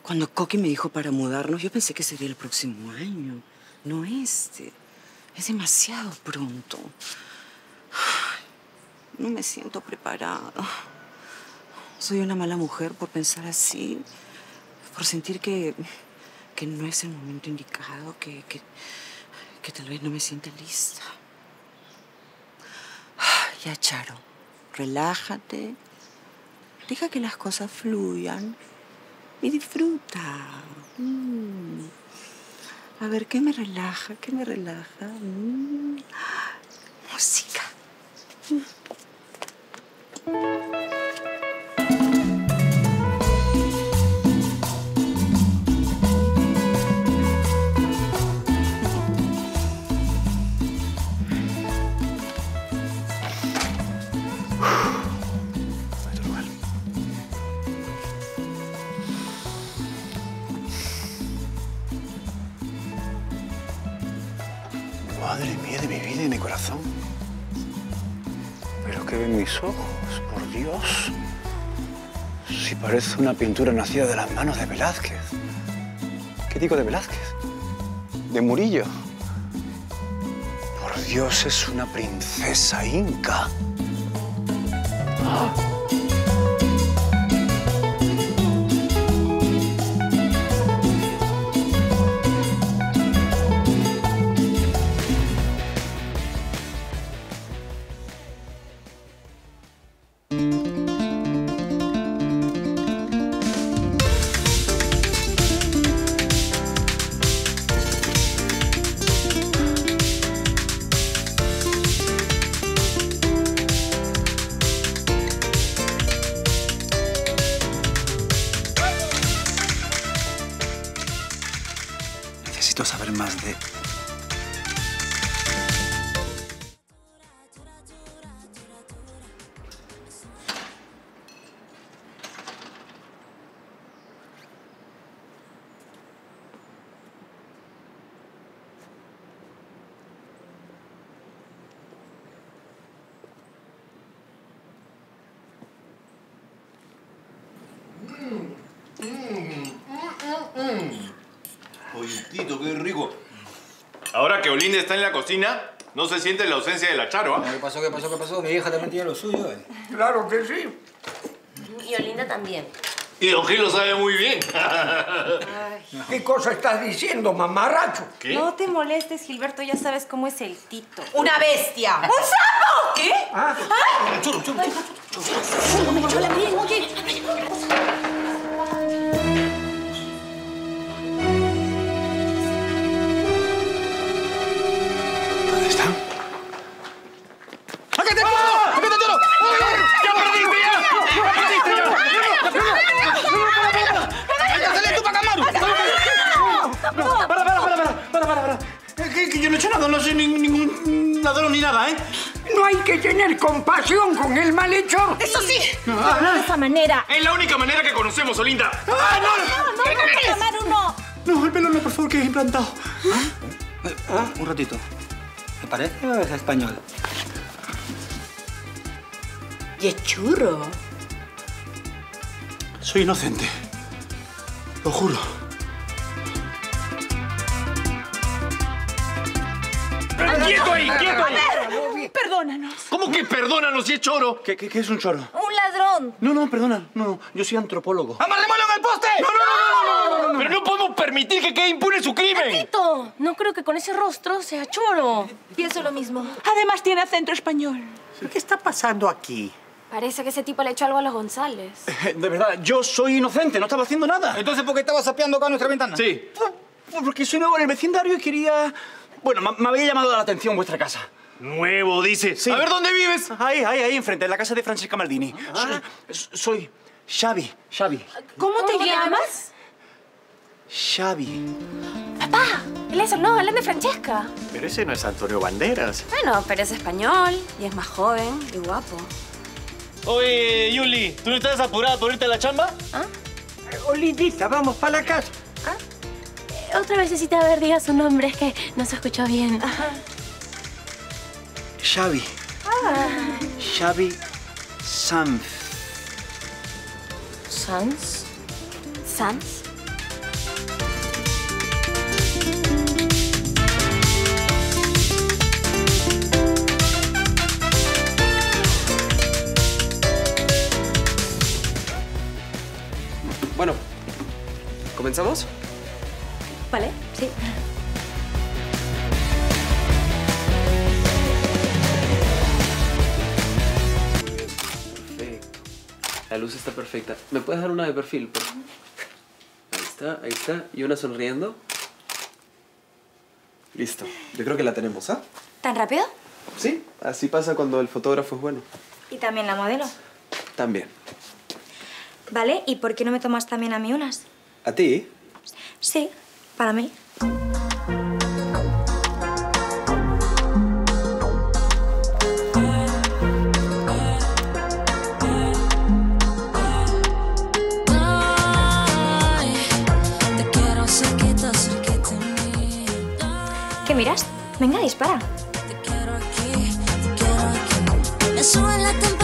Cuando Coqui me dijo para mudarnos, yo pensé que sería el próximo año, no este. Es demasiado pronto. Ay, no me siento preparada. Soy una mala mujer por pensar así, por sentir que no es el momento indicado, que tal vez no me sienta lista. Ay, ya, Charo, relájate. Deja que las cosas fluyan y disfruta. A ver, ¿qué me relaja? ¿Qué me relaja? Música. Madre mía de mi vida y mi corazón. ¿Pero qué ven mis ojos? Por Dios. Si parece una pintura nacida de las manos de Velázquez. ¿Qué digo de Velázquez? De Murillo. Por Dios, es una princesa inca. ¡Ah! Necesito saber más de... Oye, Tito, qué rico. Ahora que Olinda está en la cocina, no se siente la ausencia de la Charo, ¿ah? ¿Qué pasó? ¿Qué pasó? ¿Qué pasó? Mi hija también tiene lo suyo, Claro que sí. Y Olinda también. Y Don Gil lo sabe muy bien. Ay. ¿Qué cosa estás diciendo, mamarracho? ¿Qué? No te molestes, Gilberto, ya sabes cómo es el Tito. ¡Una bestia! ¡Un sapo! ¿Qué? ¿Ah? Churro. ¿Dónde están? ¡Acá te ¡Ah! ¡Acá te toro! ¡Ya perdiste, ya! ¡Ya perdiste, ya! ¡Sale tú, Pacamaru! ¡Para! Que yo no he hecho nada, no soy ningún ladrón ni nada, ¿eh? No hay que tener compasión con el malhechor. ¡Eso sí! No de esa manera. Es la única manera que conocemos, Olinda. No, Pacamaru, no. No, el pelo no, por favor, que es implantado. Un ratito. ¿Te parece o es español? Y es churro. Soy inocente. Lo juro. ¡Quieto ahí, quieto ahí! Perdónanos. ¿Cómo que perdónanos si es choro? ¿Qué es un choro? Un ladrón. No, perdona. No. Yo soy antropólogo. ¡Amarrémoslo en el poste! No. Pero no podemos permitir que quede impune su crimen. Tito, no creo que con ese rostro sea choro. Pienso lo mismo. Además tiene acento español. ¿Qué está pasando aquí? Parece que ese tipo le echó algo a los González. De verdad, yo soy inocente, no estaba haciendo nada. Entonces, ¿por qué estabas sapeando acá a nuestra ventana? Sí. Porque soy nuevo en el vecindario y quería... Bueno, me había llamado la atención vuestra casa. Nuevo, dice. Sí. A ver, ¿dónde vives? Ahí, enfrente, en la casa de Francesca Maldini. Soy Xavi. ¿Cómo te llamas? Xavi. Papá, él es el nuevo galán de Francesca. Pero ese no es Antonio Banderas. Bueno, pero es español y es más joven y guapo. Oye, Yuli, ¿tú no estás apurada por irte a la chamba? Olindita, vamos para la casa. Otra vez, a ver, diga su nombre, es que no se escuchó bien. Xavi. Xavi Sanz. ¿Sanz? ¿Sanz? ¿Comenzamos? Vale, sí. Perfecto. La luz está perfecta. ¿Me puedes dar una de perfil, por favor? Ahí está. Y una sonriendo. Listo. Yo creo que la tenemos, ¿ah? ¿Tan rápido? Sí, así pasa cuando el fotógrafo es bueno. ¿Y también la modelo? También. Vale, ¿y por qué no me tomas también a mí unas? ¿A ti? Sí, para mí. ¿Qué miras? Venga, dispara. Me sube la temperatura.